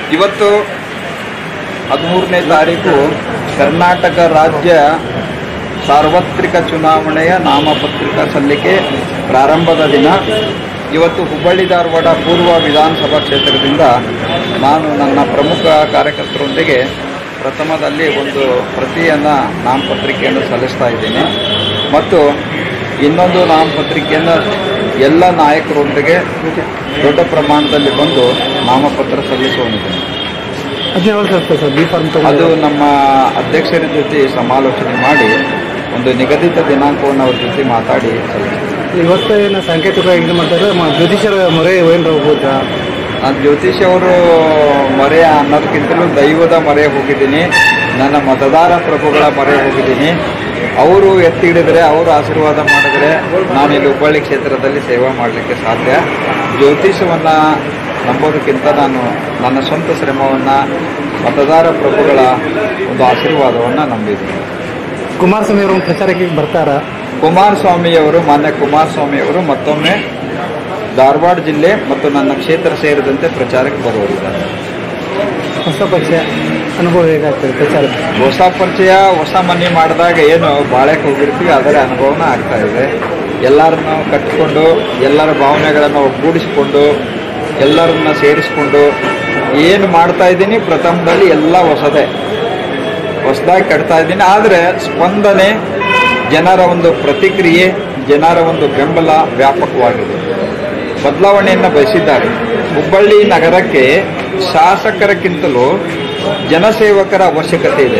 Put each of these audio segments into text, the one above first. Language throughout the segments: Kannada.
ಇವತ್ತು 13ನೇ ತಾರೀಕು ಕರ್ನಾಟಕ ರಾಜ್ಯ ಸಾರ್ವತ್ರಿಕ ಚುನಾವಣೆಯ ನಾಮಪತ್ರಿಕಾ ಸಲ್ಲಿಕೆ ಪ್ರಾರಂಭದ ದಿನ. ಇವತ್ತು ಹುಬ್ಬಳ್ಳಿ ಧಾರವಾಡ ಪೂರ್ವ ವಿಧಾನಸಭಾ ಕ್ಷೇತ್ರದಿಂದ ನಾನು ನನ್ನ ಪ್ರಮುಖ ಕಾರ್ಯಕರ್ತರೊಂದಿಗೆ ಪ್ರಥಮದಲ್ಲಿ ಒಂದು ಪ್ರತಿಯನ್ನು ನಾಮಪತ್ರಿಕೆಯನ್ನು ಸಲ್ಲಿಸ್ತಾ ಇದ್ದೀನಿ ಮತ್ತು ಇನ್ನೊಂದು ನಾಮಪತ್ರಿಕೆಯನ್ನು ಎಲ್ಲ ನಾಯಕರೊಂದಿಗೆ ದೊಡ್ಡ ಪ್ರಮಾಣದಲ್ಲಿ ಬಂದು ನಾಮಪತ್ರ ಸಲ್ಲಿಸುವಂತಿದೆ. ಅದು ನಮ್ಮ ಅಧ್ಯಕ್ಷರ ಜೊತೆ ಸಮಾಲೋಚನೆ ಮಾಡಿ ಒಂದು ನಿಗದಿತ ದಿನಾಂಕವನ್ನು ಅವ್ರ ಜೊತೆ ಮಾತಾಡಿ ಸಲ್ಲಿಸ್ತೀವಿ. ಇವತ್ತೇನು ಸಾಂಕೇತಿಕ ಇದು ಮಾಡ್ತಾರೆ, ಜ್ಯೋತಿಷರ ಮೊರೆ ಏನು ಹೋಗ್ಬೋದಾ? ನಾನು ಜ್ಯೋತಿಷ್ ಅವರು ಮೊರೆ ಅನ್ನೋದಕ್ಕಿಂತಲೂ ದೈವದ ಮೊರೆ ಹೋಗಿದ್ದೀನಿ, ನನ್ನ ಮತದಾರ ಪ್ರಭುಗಳ ಮೊರೆ ಹೋಗಿದ್ದೀನಿ. ಅವರು ಎತ್ತಿ ಹಿಡಿದ್ರೆ, ಅವರು ಆಶೀರ್ವಾದ ಮಾಡಿದ್ರೆ ನಾನು ಇಲ್ಲಿ ಹುಬ್ಬಳ್ಳಿ ಕ್ಷೇತ್ರದಲ್ಲಿ ಸೇವೆ ಮಾಡಲಿಕ್ಕೆ ಸಾಧ್ಯ. ಜ್ಯೋತಿಷವನ್ನು ನಂಬೋದಕ್ಕಿಂತ ನಾನು ನನ್ನ ಸ್ವಂತ ಶ್ರಮವನ್ನು, ಮತದಾರ ಪ್ರಭುಗಳ ಒಂದು ಆಶೀರ್ವಾದವನ್ನು ನಂಬಿದ್ದೀನಿ. ಕುಮಾರಸ್ವಾಮಿ ಅವರು ಪ್ರಚಾರಕ್ಕೆ ಬರ್ತಾರಾ? ಮಾನ್ಯ ಕುಮಾರಸ್ವಾಮಿಯವರು ಮತ್ತೊಮ್ಮೆ ಧಾರವಾಡ ಜಿಲ್ಲೆ ಮತ್ತು ನನ್ನ ಕ್ಷೇತ್ರ ಸೇರಿದಂತೆ ಪ್ರಚಾರಕ್ಕೆ ಬರುವರಿದ್ದಾರೆ. ಹೊಸ ಪರಿಚಯ ಅನುಭವ ಹೇಗಾಗ್ತದೆ ಪ್ರಚಾರಕ್ಕೆ? ಹೊಸ ಪರಿಚಯ, ಹೊಸ ಮನೆ ಮಾಡಿದಾಗ ಏನು ಬಾಳೆಗೆ ಹೋಗಿರ್ತೀವಿ ಅದರ ಅನುಭವನ ಆಗ್ತಾ ಇದೆ. ಎಲ್ಲರನ್ನು ಕಟ್ಟಿಕೊಂಡು, ಎಲ್ಲರ ಭಾವನೆಗಳನ್ನು ಒಗ್ಗೂಡಿಸಿಕೊಂಡು, ಎಲ್ಲರನ್ನ ಸೇರಿಸಿಕೊಂಡು ಏನು ಮಾಡ್ತಾ ಇದ್ದೀನಿ, ಪ್ರಥಮದಲ್ಲಿ ಎಲ್ಲ ಹೊಸದಾಗಿ ಕಟ್ತಾ ಇದ್ದೀನಿ. ಆದರೆ ಸ್ಪಂದನೆ, ಜನರ ಒಂದು ಪ್ರತಿಕ್ರಿಯೆ, ಜನರ ಒಂದು ಬೆಂಬಲ ವ್ಯಾಪಕವಾಗಿದೆ. ಬದಲಾವಣೆಯನ್ನು ಬಯಸಿದ್ದಾರೆ. ಹುಬ್ಬಳ್ಳಿ ನಗರಕ್ಕೆ ಶಾಸಕರಕ್ಕಿಂತಲೂ ಜನಸೇವಕರ ಅವಶ್ಯಕತೆ ಇದೆ.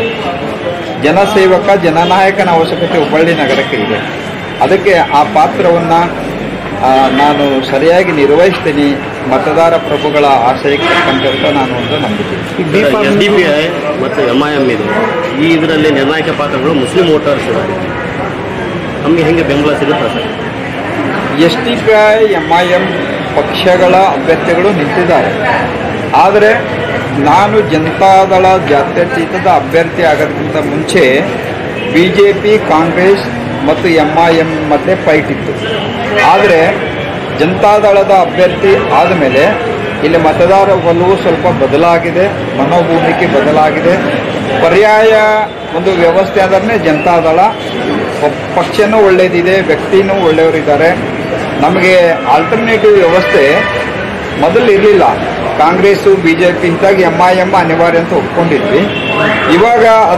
ಜನನಾಯಕನ ಅವಶ್ಯಕತೆ ಹುಬ್ಬಳ್ಳಿ ನಗರಕ್ಕೆ ಇದೆ. ಅದಕ್ಕೆ ಆ ಪಾತ್ರವನ್ನು ನಾನು ಸರಿಯಾಗಿ ನಿರ್ವಹಿಸ್ತೀನಿ. ಮತದಾರ ಪ್ರಭುಗಳ ಆಶಯಕ್ಕೆ ತಕ್ಕಂತ ನಾನು ಒಂದು ನಂಬಿದ್ದೀನಿ. SDPI ಮತ್ತು MIM ಈ ಇದರಲ್ಲಿ ನಿರ್ಣಾಯಕ ಪಾತ್ರಗಳು ಮುಸ್ಲಿಂ ವೋಟರ್ಸ್ ಇದ್ದಾರೆ. ನಮಗೆ ಹೆಂಗೆ ಬೆಂಬಲ ಸಿಗುತ್ತೆ ಸರ್? SDPI, MIM ಪಕ್ಷಗಳ ಅಭ್ಯರ್ಥಿಗಳು ನಿಂತಿದ್ದಾರೆ. ಆದರೆ ನಾನು ಜನತಾದಳ ಜಾತ್ಯತೀತದ ಅಭ್ಯರ್ಥಿ ಆಗೋದಕ್ಕಿಂತ ಮುಂಚೆ BJP, ಕಾಂಗ್ರೆಸ್ ಮತ್ತು MIM ಮಧ್ಯೆ ಫೈಟ್ ಇತ್ತು. ಆದರೆ ಜನತಾದಳದ ಅಭ್ಯರ್ಥಿ ಆದಮೇಲೆ ಇಲ್ಲಿ ಮತದಾರ ಒಲವು ಸ್ವಲ್ಪ ಬದಲಾಗಿದೆ, ಮನೋಭೂಮಿಕೆ ಬದಲಾಗಿದೆ. ಪರ್ಯಾಯ ಒಂದು ವ್ಯವಸ್ಥೆ ಆದರೆ ಜನತಾದಳ ಪಕ್ಷನೂ ಒಳ್ಳೆಯದಿದೆ, ವ್ಯಕ್ತಿನೂ ಒಳ್ಳೆಯವರಿದ್ದಾರೆ. ನಮಗೆ ಆಲ್ಟರ್ನೇಟಿವ್ ವ್ಯವಸ್ಥೆ ಮೊದಲು ಇರಲಿಲ್ಲ. ಕಾಂಗ್ರೆಸ್ಸು BJP ಇದ್ದಾಗ MIM ಅನಿವಾರ್ಯ ಅಂತ ಒಪ್ಕೊಂಡಿದ್ವಿ. ಇವಾಗ